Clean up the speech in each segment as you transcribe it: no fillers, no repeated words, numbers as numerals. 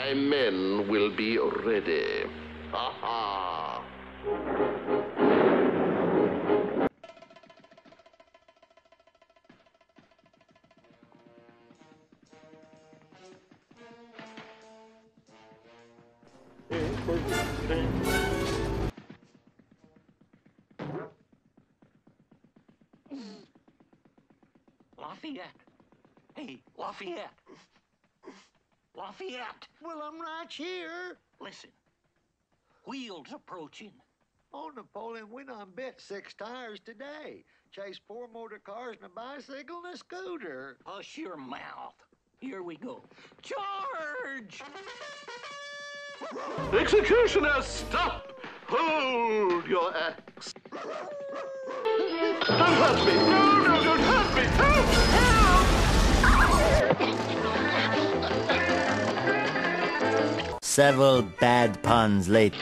my men will be ready. Ha ha! Lafayette. Hey, Lafayette. Lafayette. Well, I'm right here. Listen. Wheels approaching. Oh, Napoleon, we done bit 6 tires today. Chased 4 motor cars and a bicycle and a scooter. Hush your mouth. Here we go. Charge! Executioner, stop! Hold your axe. Don't hurt me! No, no, don't hurt me! Help! Help! Several bad puns later.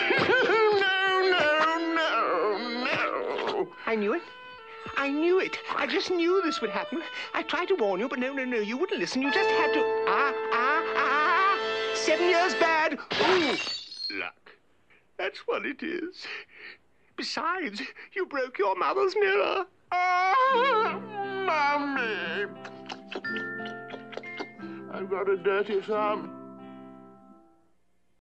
No! I knew it. I knew it. I just knew this would happen. I tried to warn you, but no, you wouldn't listen. You just had to... 7 years bad. Ooh. Luck. That's what it is. Besides, you broke your mother's mirror. Mommy! I've got a dirty thumb.